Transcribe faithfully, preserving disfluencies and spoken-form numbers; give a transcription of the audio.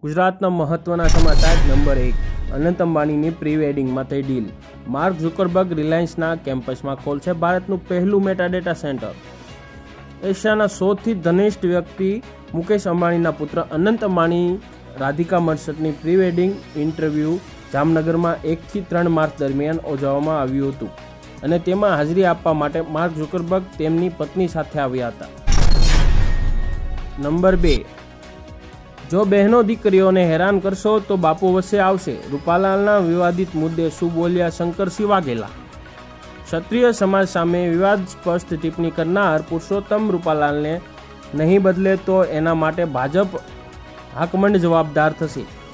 ગુજરાતના મહત્વના સમાચાર નંબર એક. અનંત અંબાણીની પ્રી વેડિંગમાં થઈ ડીલ. માર્ક ઝુકરબર્ગ રિલાયન્સના કેમ્પસમાં ખોલશે ભારતનું પહેલું મેટાડેટા સેન્ટર. એશિયાના સૌથી ધનિષ્ઠ વ્યક્તિ મુકેશ અંબાણીના પુત્ર અનંત અંબાણી રાધિકા મર્ચન્ટની પ્રી વેડિંગ ઇન્ટરવ્યૂ જામનગરમાં એકથી ત્રણ માર્ચ દરમિયાન યોજવામાં આવ્યું હતું અને તેમાં હાજરી આપવા માટે માર્ક ઝુકરબર્ગ તેમની પત્ની સાથે આવ્યા હતા. નંબર બે. જો બહેનો દીકરીઓને હેરાન કરશો તો બાપુ વચ્ચે આવશે. રૂપાલાલના વિવાદિત મુદ્દે શું બોલ્યા શંકરસિંહ વાઘેલા? ક્ષત્રિય સમાજ સામે વિવાદસ્પદ ટિપ્પણી કરનાર પુરુષોત્તમ રૂપાલાલને નહીં બદલે તો એના માટે ભાજપ હાકમંડ જવાબદાર થશે.